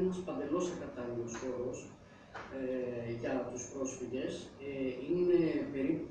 ένας παντελώς ακατάλληλος χώρος για τους πρόσφυγες. Είναι περίπου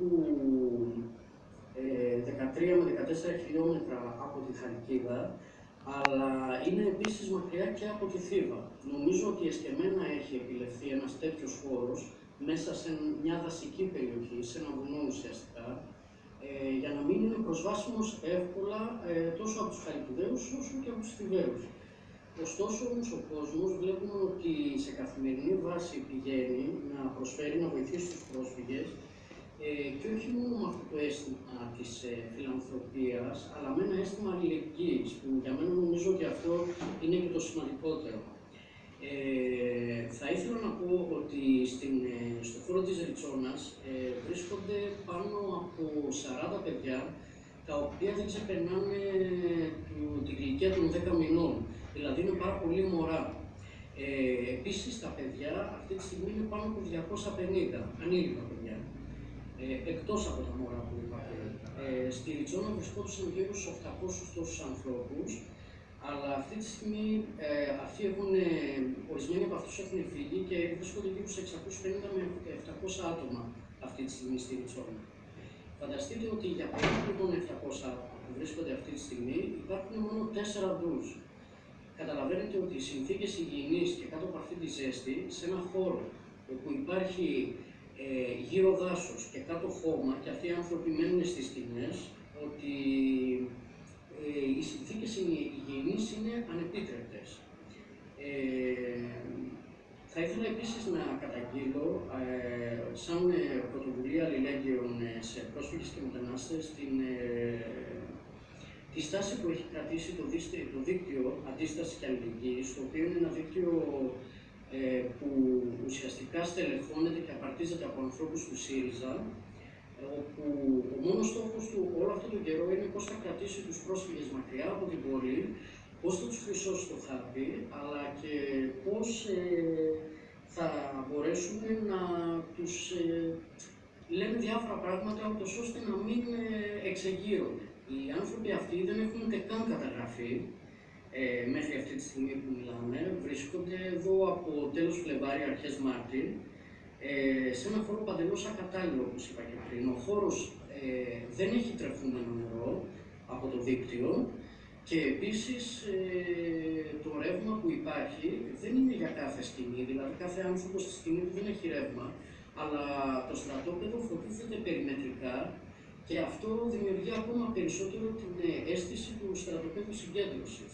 13 με 14 χιλιόμετρα από τη Χαλκίδα, αλλά είναι επίσης μακριά και από τη Θήβα. Νομίζω ότι εσκεμμένα έχει επιλεχθεί ένας τέτοιος χώρος μέσα σε μια δασική περιοχή, σε ένα βουνό ουσιαστικά, για να μην είναι προσβάσιμος εύκολα τόσο από τους Χαλκιδαίους όσο και από τους Θηβαίους. Ωστόσο όμως ο κόσμος βλέπουμε ότι σε καθημερινή βάση πηγαίνει να προσφέρει, να βοηθήσει τους πρόσφυγες και όχι μόνο με αυτό το αίσθημα της φιλανθρωπίας, αλλά με ένα αίσθημα αλληλεγγύης, που για μένα νομίζω ότι αυτό είναι και το σημαντικότερο. Θα ήθελα να πω ότι στο χώρο της Ρητσόνας βρίσκονται πάνω από 40 παιδιά, τα οποία δεν ξεπερνάνε την ηλικία των 10 μηνών, δηλαδή είναι πάρα πολύ μωρά. Επίσης τα παιδιά αυτή τη στιγμή είναι πάνω από 250 ανήλικα παιδιά, εκτός από τα μωρά που είπατε. Στη Ρητσόνα βρισκόντουσαν γύρω στους 800 τόσους ανθρώπους, αλλά αυτή τη στιγμή ορισμένοι από αυτούς έχουν φύγει και βρίσκονται γύρω στους 650 με 700 άτομα αυτή τη στιγμή στη Ρητσόνα. Φανταστείτε ότι για περίπου των 700 άτομα που βρίσκονται αυτή τη στιγμή υπάρχουν μόνο 4 ντους. Καταλαβαίνετε ότι οι συνθήκες υγιεινής και κάτω από αυτή τη ζέστη, σε ένα χώρο όπου υπάρχει γύρω δάσος και κάτω χώμα και αυτοί οι άνθρωποι μένουν στις σκηνές, ότι οι συνθήκες υγιεινής είναι ανεπίτρεπτες. Θα ήθελα επίσης να καταγγείλω, σαν πρωτοβουλία αλληλέγγυων σε πρόσφυγες και μετανάστες, τη στάση που έχει κρατήσει το δίκτυο Αντίσταση και Αλληλεγγύης, το οποίο είναι ένα δίκτυο που ουσιαστικά στελεχώνεται και απαρτίζεται από ανθρώπους του ΣΥΡΙΖΑ, όπου ο μόνος στόχος του όλο αυτό τον καιρό είναι πώς θα κρατήσει τους πρόσφυγες μακριά από την πόλη, πώς θα τους χρυσώσει το χάπι, αλλά και πώς θα μπορέσουν να τους λένε διάφορα πράγματα, ώστε να μην εξεγείρονται. Οι άνθρωποι αυτοί δεν έχουν ούτε καν καταγραφεί μέχρι αυτή τη στιγμή που μιλάμε. Βρίσκονται εδώ από τέλος Φλεβάρι, αρχές Μάρτη, σε ένα χώρο παντελώς ακατάλληλο, όπως είπα και πριν. Ο χώρος δεν έχει τρεφούμενο νερό από το δίκτυο και επίσης το ρεύμα που υπάρχει δεν είναι για κάθε σκηνή, δηλαδή κάθε άνθρωπος στη σκηνή του δεν έχει ρεύμα, αλλά το στρατόπεδο φωτίζεται περιμετρικά και αυτό δημιουργεί ακόμα περισσότερο την αίσθηση του στρατοπέδου συγκέντρωσης.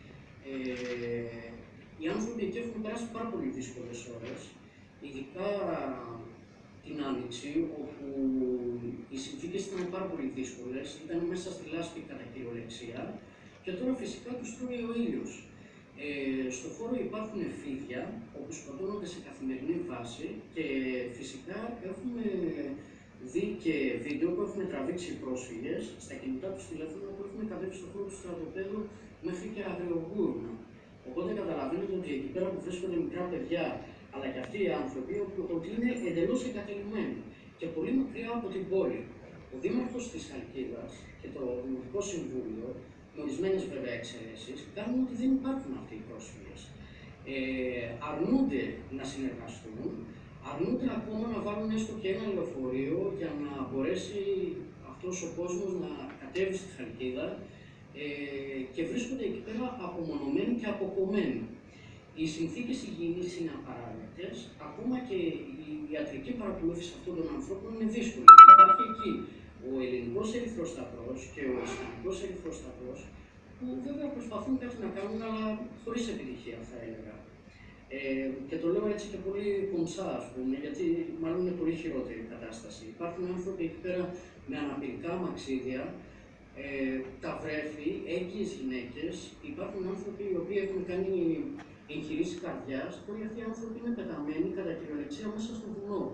Οι άνθρωποι εκεί έχουν περάσει πάρα πολύ δύσκολες ώρες, ειδικά την Άνοιξη, όπου οι συνθήκες ήταν πάρα πολύ δύσκολες, ήταν μέσα στη λάσπη κατά κυριολεξία και τώρα φυσικά τους τρώει ο ήλιος. Στο χώρο υπάρχουν φίδια, όπου σκοτώνονται σε καθημερινή βάση και φυσικά έχουμε δει και βίντεο που έχουν τραβήξει οι πρόσφυγες στα κινητά τους τηλέφωνα που έχουν κατέβει στο χώρο του στρατοπέδου μέχρι και αγριογούρνα. Οπότε καταλαβαίνετε ότι εκεί πέρα που βρίσκονται μικρά παιδιά, αλλά και αυτοί οι άνθρωποι, ότι είναι εντελώς εγκατελειμμένοι και πολύ μακριά από την πόλη. Ο Δήμαρχος της Χαλκίδας και το Δημοτικό Συμβούλιο, με ορισμένες βέβαια εξαιρέσεις, κάνουν ότι δεν υπάρχουν αυτοί οι πρόσφυγες. Αρνούνται να συνεργαστούν, αρνούνται ακόμα να βάλουν έστω και ένα λεωφορείο για να μπορέσει αυτός ο κόσμος να κατέβει στη Χαλκίδα και βρίσκονται εκεί πέρα απομονωμένοι και αποκομμένοι. Οι συνθήκες υγιεινής είναι απαράδεκτες, ακόμα και η ιατρική παρακολούθηση αυτών των ανθρώπων είναι δύσκολη. Υπάρχει εκεί ο Ελληνικός Ερυθρός Σταυρός και ο Ισπανικός Ερυθρός Σταυρός, που βέβαια προσπαθούν κάτι να κάνουν, αλλά χωρίς επιτυχία θα έλεγα. Και το λέω έτσι και πολύ κομψά, ας πούμε, γιατί μάλλον είναι πολύ χειρότερη η κατάσταση. Υπάρχουν άνθρωποι εκεί πέρα με αναπηρικά μαξίδια, τα βρέφη, έγκυες γυναίκες, υπάρχουν άνθρωποι οι οποίοι έχουν κάνει εγχειρήσεις καρδιάς και όλοι αυτοί οι άνθρωποι είναι πεταμένοι κατά κυριολεξία μέσα στο βουνό.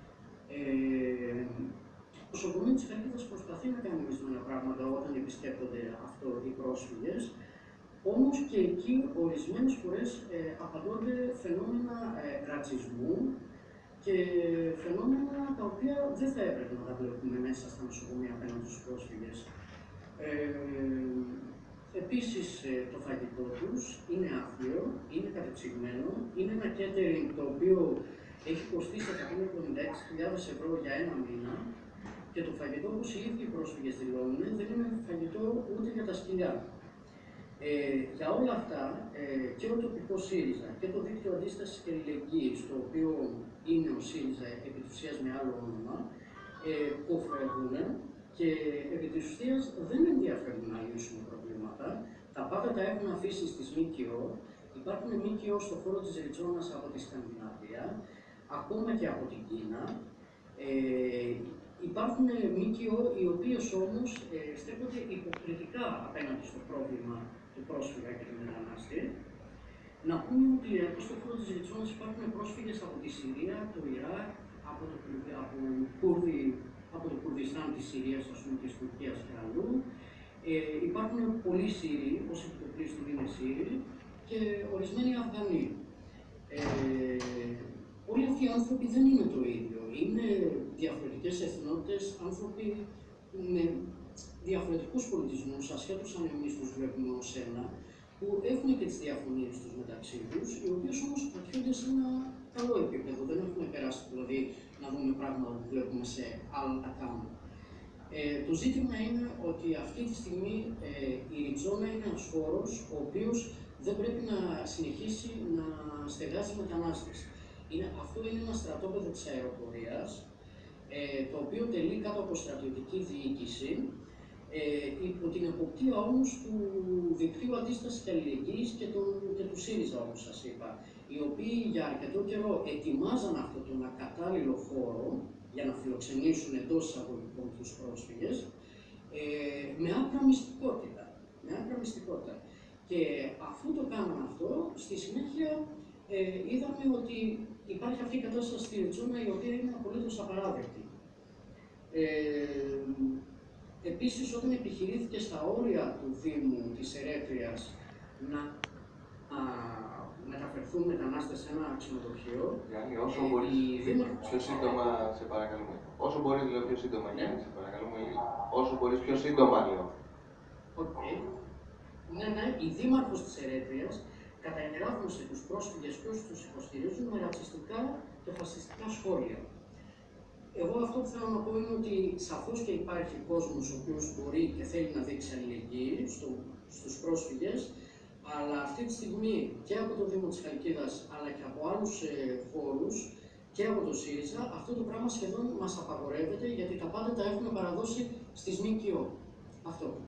Το νοσοκομείο της Χαλκίδας προσπαθεί να κάνει ορισμένα πράγματα όταν επισκέπτονται αυτό οι πρόσφυγες, όμως και εκεί ορισμένες φορές απαντώνται φαινόμενα ρατσισμού και φαινόμενα τα οποία δεν θα έπρεπε να τα βλέπουμε μέσα στα νοσοκομεία απέναντι στους πρόσφυγες. Επίσης, το φαγητό τους είναι άθλιο, είναι κατεψυγμένο, είναι ένα catering το οποίο έχει κοστίσει 176.000 ευρώ για ένα μήνα και το φαγητό, όπως οι ίδιοι οι πρόσφυγες δηλώνουν, δεν είναι φαγητό ούτε για τα σκυλιά. Για όλα αυτά, και ο τοπικός ΣΥΡΙΖΑ και το δίκτυο αντίστασης και αλληλεγγύης, το οποίο είναι ο ΣΥΡΙΖΑ επί της ουσίας με άλλο όνομα, κοφεύουν και επί της ουσίας δεν ενδιαφέρουν να λύσουν προβλήματα. Τα πάντα τα έχουν αφήσει στις ΜΚΟ. Υπάρχουν ΜΚΟ στον χώρο της Ριτσόνας από τη Σκανδιναβία, ακόμα και από την Κίνα. Υπάρχουν ΜΚΟ οι οποίες όμως στέκονται υποκριτικά απέναντι στο πρόβλημα του πρόσφυγα και του μετανάστη. Να πούμε ότι εδώ στον χώρο της Ριτσόνας υπάρχουν πρόσφυγες από τη Συρία, το Ιράκ, από το Κουρδιστάν της Συρίας, ας πούμε, της Τουρκίας και αλλού. Υπάρχουν πολλοί Σύριοι, όσοι επιτοπλίστων είναι Σύριοι, και ορισμένοι Αφγανοί. Όλοι αυτοί οι άνθρωποι δεν είναι το ίδιο. Είναι διαφορετικές εθνότητες, άνθρωποι με διαφορετικούς πολιτισμούς, ασχέτως αν εμείς τους βλέπουμε ως ένα, που έχουν και τις διαφωνίες τους μεταξύ τους, οι οποίες όμως κρατιούνται σε ένα καλό επίπεδο. Δεν έχουμε περάσει δηλαδή να δούμε πράγματα που βλέπουμε σε άλλα account. Το ζήτημα είναι ότι αυτή τη στιγμή η Ριτσόνα είναι ένας χώρος ο οποίος δεν πρέπει να συνεχίσει να στεγάζει μετανάστες. Αυτό είναι ένα στρατόπεδο της αεροπορίας, το οποίο τελεί κάτω από στρατιωτική διοίκηση, υπό την εποπτεία όμως του δικτύου αντίστασης και αλληλεγγύης και του ΣΥΡΙΖΑ, όπως σας είπα, οι οποίοι για αρκετό καιρό ετοιμάζαν αυτόν τον ακατάλληλο χώρο για να φιλοξενήσουν εντός εισαγωγικών τους πρόσφυγες, με άκρα μυστικότητα. Και αφού το κάναμε αυτό, στη συνέχεια είδαμε ότι υπάρχει αυτή η κατάσταση στη Ριτσόνα, η οποία είναι απολύτως απαράδεκτη. Επίσης, όταν επιχειρήθηκε στα όρια του Δήμου της Ερέτριας να μεταφερθούν μετανάστες σε ένα ξενοδοχείο. Γιάννη, όσο μπορείς πιο σύντομα, σε παρακαλούμε. Όσο μπορείς, λέω, πιο σύντομα, Γιάννη, σε παρακαλούμε. Όσο μπορείς πιο σύντομα, λέω. Okay. Ναι, η δήμαρχος της Ερέτριας καταγράφωσε τους πρόσφυγες και όσους τους υποστηρίζουν με ρατσιστικά και φασιστικά σχόλια. Εγώ αυτό που θέλω να πω είναι ότι σαφώς και υπάρχει κόσμος ο οποίος μπορεί και θέλει να δείξει αλληλεγγύη στους πρόσφυγες, αλλά αυτή τη στιγμή και από το Δήμο της Χαλκίδας, αλλά και από άλλους χώρους και από το ΣΥΡΙΖΑ, αυτό το πράγμα σχεδόν μας απαγορεύεται, γιατί τα πάντα τα έχουμε παραδώσει στις ΜΚΟ. Αυτό.